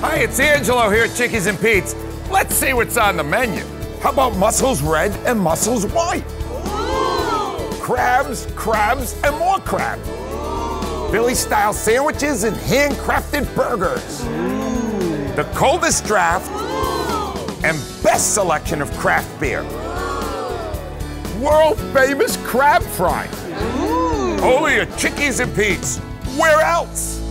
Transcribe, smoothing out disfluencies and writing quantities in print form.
Hi, it's Angelo here at Chickies and Pete's. Let's see what's on the menu. How about mussels red and mussels white? Ooh. Crabs, and more crabs. Philly-style sandwiches and handcrafted burgers. Ooh. The coldest draft and best selection of craft beer. World-famous crab fry. Only at Chickies and Pete's. Where else?